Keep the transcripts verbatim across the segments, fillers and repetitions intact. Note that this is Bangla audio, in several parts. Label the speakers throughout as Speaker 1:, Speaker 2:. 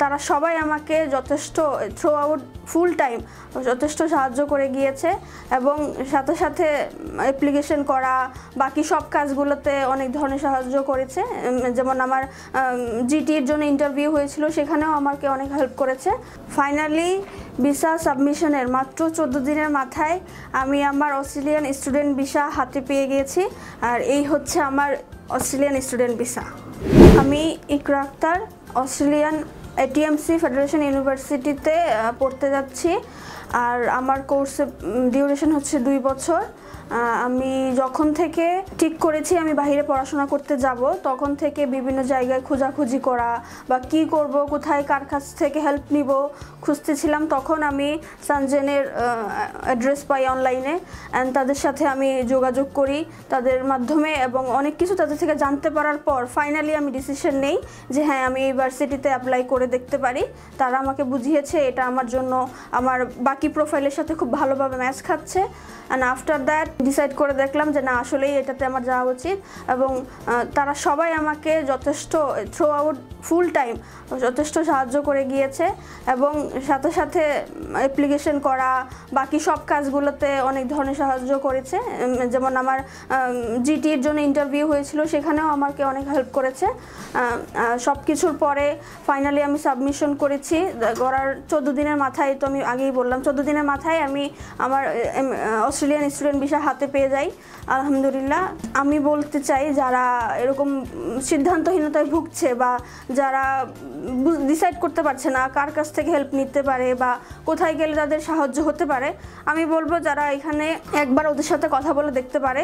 Speaker 1: তারা সবাই আমাকে যথেষ্ট থ্রু আউট ফুল টাইম যথেষ্ট সাহায্য করে গিয়েছে এবং সাথে সাথে অ্যাপ্লিকেশন করা বাকি সব কাজগুলোতে অনেক ধরনের সাহায্য করেছে। যেমন আমার জিটির জন্য ইন্টারভিউ হয়েছিল, সেখানেও আমাকে অনেক হেল্প করেছে। ফাইনালি ভিসা সাবমিশনের মাত্র চোদ্দো দিনের মাথায় আমি আমার অস্ট্রেলিয়ান স্টুডেন্ট ভিসা হাতে পেয়ে গিয়েছি। আর এই হচ্ছে আমার অস্ট্রেলিয়ান স্টুডেন্ট ভিসা। আমি Iqra Akter Australian ATMC federation ইউনিভার্সিটিতে পড়তে যাচ্ছি। আর আমার কোর্সে ডিউরেশন হচ্ছে দুই বছর। আমি যখন থেকে ঠিক করেছি আমি বাইরে পড়াশোনা করতে যাব, তখন থেকে বিভিন্ন জায়গায় খোঁজাখুঁজি করা বা কি করব, কোথায় কার কাছ থেকে হেল্প নিব খুঁজতেছিলাম। তখন আমি সানজেনের অ্যাড্রেস পাই অনলাইনে অ্যান্ড তাদের সাথে আমি যোগাযোগ করি তাদের মাধ্যমে এবং অনেক কিছু তাদের থেকে জানতে পারার পর ফাইনালি আমি ডিসিশন নেই যে হ্যাঁ আমি ইউনিভার্সিটিতে অ্যাপ্লাই করে দেখতে পারি। তারা আমাকে বুঝিয়েছে এটা আমার জন্য আমার বাকি প্রোফাইলের সাথে খুব ভালোভাবে ম্যাচ খাচ্ছে। অ্যান্ড আফটার দ্যাট ডিসাইড করে দেখলাম যে না আসলেই এটাতে আমার যাওয়া উচিত এবং তারা সবাই আমাকে যথেষ্ট থ্রু আউট ফুল টাইম যথেষ্ট সাহায্য করে গিয়েছে এবং সাথে সাথে অ্যাপ্লিকেশন করা বাকি সব কাজগুলোতে অনেক ধরনের সাহায্য করেছে। যেমন আমার জিটির জন্য ইন্টারভিউ হয়েছিল, সেখানেও আমাকে অনেক হেল্প করেছে। সব কিছুর পরে ফাইনালি আমি সাবমিশন করেছি করার চোদ্দো দিনের মাথায়, তো আমি আগেই বললাম চোদ্দো দিনের মাথায় আমি আমার অস্ট্রেলিয়ান স্টুডেন্ট ভিসা হাতে পেয়ে যাই আলহামদুলিল্লাহ। আমি বলতে চাই যারা এরকম সিদ্ধান্তহীনতায় ভুগছে বা যারা ডিসাইড করতে পারছে না কার কাছ থেকে হেল্প নিতে পারে বা কোথায় গেলে তাদের সাহায্য হতে পারে, আমি বলবো যারা এখানে একবার ওদের সাথে কথা বলে দেখতে পারে।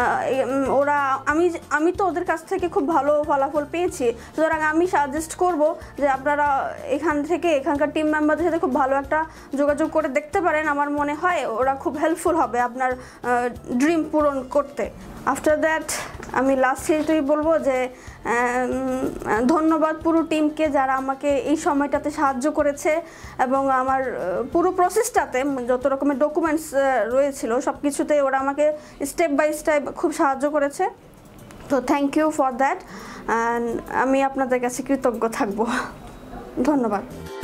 Speaker 1: ওরা আমি আমি তো ওদের কাছ থেকে খুব ভালো ফলাফল পেয়েছি, সুতরাং আমি সাজেস্ট করব যে আপনারা এখান থেকে এখানকার টিম মেম্বারদের সাথে খুব ভালো একটা যোগাযোগ করে দেখতে পারেন। আমার মনে হয় ওরা খুব হেল্পফুল হবে আপনার ড্রিম পূরণ করতে। আফটার দ্যাট আমি লাস্ট এটাই বলবো যে ধন্যবাদ পুরো টিমকে যারা আমাকে এই সময়টাতে সাহায্য করেছে এবং আমার পুরো প্রসেসটাতে যত রকমের ডকুমেন্টস রয়েছিল সব কিছুতে ওরা আমাকে স্টেপ বাই স্টেপ খুব সাহায্য করেছে। তো thank you for that, and আমি আপনাদের কাছে কৃতজ্ঞ থাকবো। ধন্যবাদ।